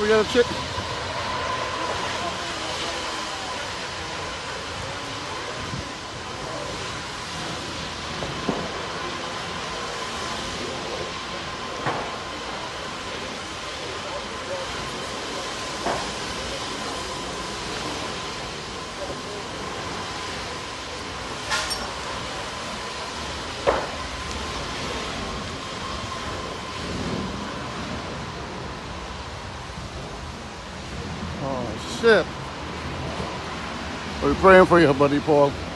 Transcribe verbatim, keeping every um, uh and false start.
We got a chick. Oh shit. We're praying for you, buddy Paul.